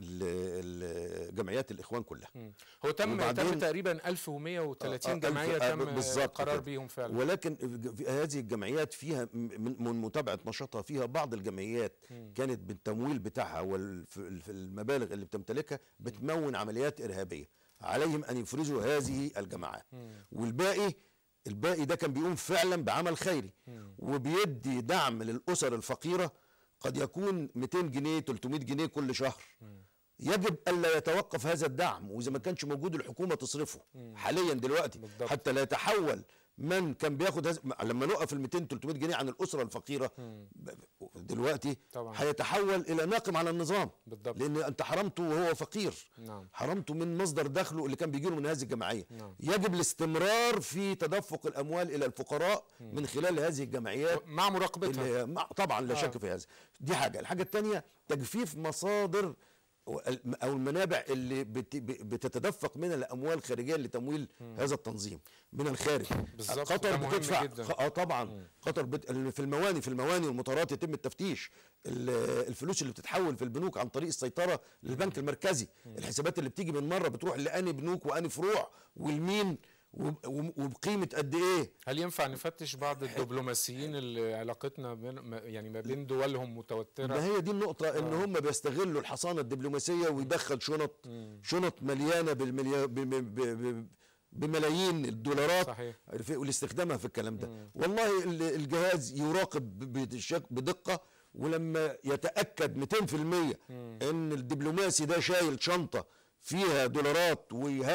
جمعيات الإخوان كلها. هو تم تقريبا 1130 جمعية تم القرار بيهم فعلا، ولكن هذه الجمعيات فيها من متابعة نشاطها فيها بعض الجمعيات كانت بالتمويل بتاعها والمبالغ اللي بتمتلكها بتمون عمليات إرهابية، عليهم أن يفرزوا هذه الجماعات. والباقي ده كان بيقوم فعلا بعمل خيري وبيدي دعم للأسر الفقيرة، قد يكون 200 جنيه 300 جنيه كل شهر. يجب ألا يتوقف هذا الدعم، وإذا ما كانش موجود الحكومة تصرفه حاليا دلوقتي بالضبط. حتى لا يتحول من كان بياخد لما نوقف ال 200 300 جنيه عن الأسرة الفقيرة دلوقتي هيتحول إلى ناقم على النظام بالضبط. لأن أنت حرمته وهو فقير. حرمته من مصدر دخله اللي كان بيجيله من هذه الجمعية. يجب الاستمرار في تدفق الأموال إلى الفقراء من خلال هذه الجمعيات مع مراقبتها طبعا لا شك في هذا. دي حاجة. الحاجة الثانية تجفيف مصادر أو المنابع اللي بتتدفق منها الأموال الخارجية لتمويل هذا التنظيم من الخارج. قطر بتدفع طبعا. قطر في المواني والمطارات يتم التفتيش. الفلوس اللي بتتحول في البنوك عن طريق السيطرة للبنك المركزي، الحسابات اللي بتيجي من مرة بتروح لأني بنوك وأني فروع والمين وبقيمة قد ايه. هل ينفع نفتش بعض الدبلوماسيين اللي علاقتنا يعني ما بين دولهم متوترة؟ ما هي دي النقطة، ان هم بيستغلوا الحصانة الدبلوماسية ويدخل شنط مليانة بملايين الدولارات. صحيح. والاستخدامها في الكلام ده. والله الجهاز يراقب بدقة، ولما يتأكد 200% ان الدبلوماسي ده شايل شنطة فيها دولارات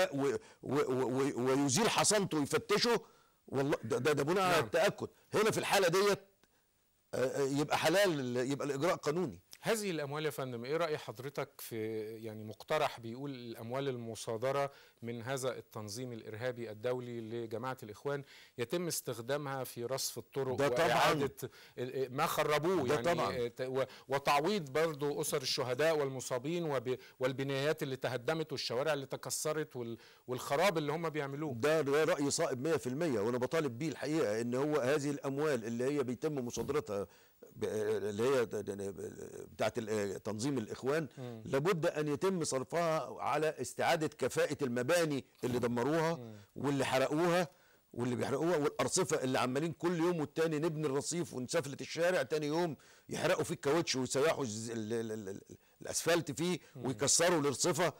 ويزيل حصانته ويفتشه، والله ده بناء على التأكد. هنا في الحالة ديت يبقى حلال، يبقى الإجراء قانوني. هذه الأموال يا فندم، إيه رأي حضرتك في يعني مقترح بيقول الأموال المصادرة من هذا التنظيم الإرهابي الدولي لجماعة الإخوان يتم استخدامها في رصف الطرق وإعادة ما خربوه يعني وتعويض برضو أسر الشهداء والمصابين والبنايات اللي تهدمت والشوارع اللي تكسرت والخراب اللي هم بيعملوه؟ ده رأي صائب 100%، وأنا بطالب بيه الحقيقة إن هو هذه الأموال اللي هي بيتم مصادرتها اللي هي بتاعت تنظيم الإخوان لابد أن يتم صرفها على استعادة كفاءة المباني اللي دمروها واللي حرقوها واللي بيحرقوها، والأرصفة اللي عمالين كل يوم والتاني نبني الرصيف ونسفلت الشارع، تاني يوم يحرقوا فيه الكاوتش ويسيحوا الأسفلت فيه ويكسروا الأرصفة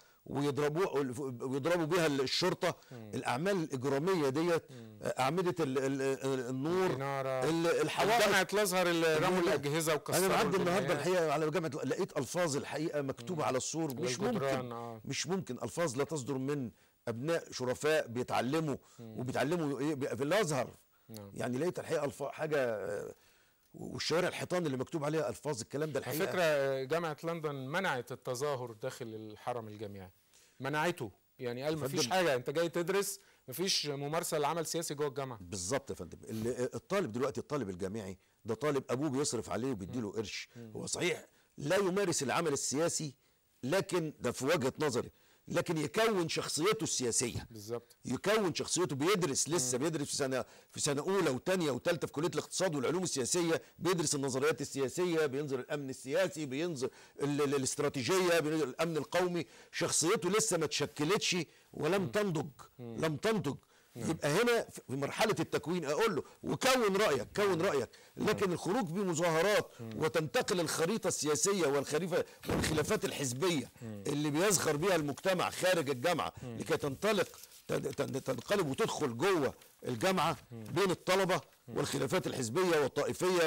ويضربوا بيها الشرطة. الأعمال الإجرامية ديت، أعمدة النور، الحوائط، جامعة الأزهر اللي رموا الأجهزة وكسروا. أنا معدي النهارده الحقيقة على جامعة، لقيت ألفاظ الحقيقة مكتوبة على السور مش ممكن ألفاظ لا تصدر من أبناء شرفاء بيتعلموا في الأزهر. يعني لقيت الحقيقة حاجة، والشوارع الحيطان اللي مكتوب عليها الفاظ الكلام ده الحقيقه. على فكره جامعه لندن منعت التظاهر داخل الحرم الجامعي، منعته، يعني قال مفيش حاجه، انت جاي تدرس، مفيش ممارسه لعمل سياسي جوه الجامعه. بالظبط يا فندم. الطالب دلوقتي، الطالب الجامعي ده طالب ابوه بيصرف عليه وبيديله قرش. هو صحيح لا يمارس العمل السياسي، لكن ده في وجهه نظري، لكن يكون شخصيته السياسيه. بالظبط. يكون شخصيته، بيدرس لسه بيدرس في سنه اولى وثانيه وثالثه في كليه الاقتصاد والعلوم السياسيه، بيدرس النظريات السياسيه، بينظر الامن السياسي، بينظر الاستراتيجيه، بينظر الامن القومي. شخصيته لسه ما تشكلتش ولم تنضج. لم تنضج. يبقى هنا في مرحله التكوين اقول له وكون رايك، لكن الخروج بمظاهرات وتنتقل الخريطه السياسيه والخلافات الحزبيه اللي بيزخر بها المجتمع خارج الجامعه لكي تنقلب وتدخل جوه الجامعه بين الطلبه، والخلافات الحزبيه والطائفيه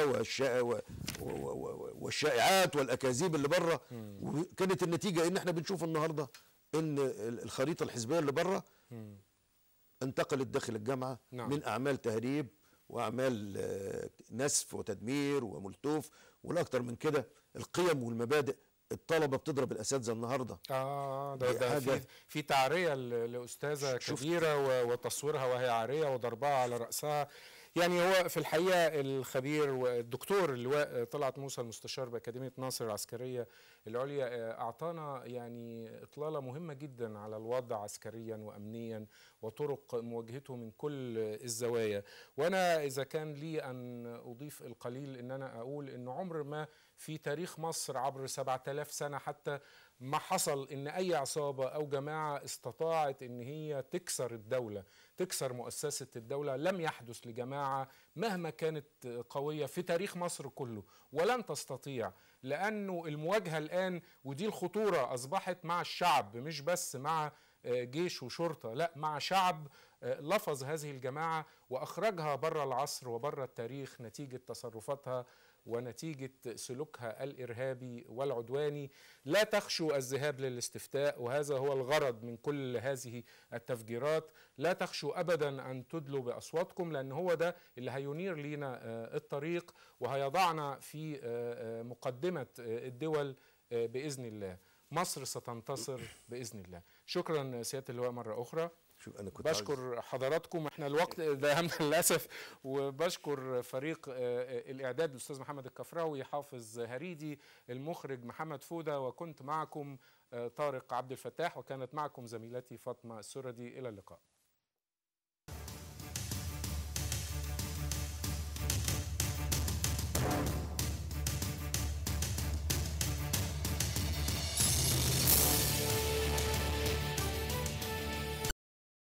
والشائعات والاكاذيب اللي بره. وكانت النتيجه ان احنا بنشوف النهارده ان الخريطه الحزبيه اللي بره انتقلت داخل الجامعة نعم. من أعمال تهريب وأعمال نسف وتدمير وملتوف، والأكثر من كده القيم والمبادئ. الطلبة بتضرب الأساتذة النهاردة. ده في تعرية لأستاذة كبيرة وتصويرها وهي عارية وضربها على رأسها. يعني هو في الحقيقة الخبير والدكتور اللواء طلعت موسى المستشار بأكاديمية ناصر العسكرية العليا أعطانا يعني إطلالة مهمة جدا على الوضع عسكريا وأمنيا وطرق مواجهته من كل الزوايا. وأنا إذا كان لي أن أضيف القليل إن أنا أقول إن عمر ما في تاريخ مصر عبر 7000 سنة حتى ما حصل إن أي عصابة أو جماعة استطاعت إن هي تكسر الدولة، تكسر مؤسسة الدولة. لم يحدث لجماعة مهما كانت قوية في تاريخ مصر كله، ولن تستطيع، لأنه المواجهة الآن ودي الخطورة أصبحت مع الشعب، مش بس مع جيش وشرطة، لا، مع شعب لفظ هذه الجماعة وأخرجها بره العصر وبره التاريخ نتيجة تصرفاتها ونتيجة سلوكها الإرهابي والعدواني. لا تخشوا الذهاب للاستفتاء، وهذا هو الغرض من كل هذه التفجيرات. لا تخشوا أبدا أن تدلوا بأصواتكم، لأن هو ده اللي هينير لنا الطريق وهيضعنا في مقدمة الدول بإذن الله. مصر ستنتصر بإذن الله. شكرا سيادة اللواء مرة أخرى. أنا كنت بشكر حضراتكم، احنا الوقت دهمنا للأسف، وبشكر فريق الإعداد الأستاذ محمد الكفراوي، حافظ هريدي، المخرج محمد فودة، وكنت معكم طارق عبد الفتاح، وكانت معكم زميلتي فاطمة السردي. إلى اللقاء.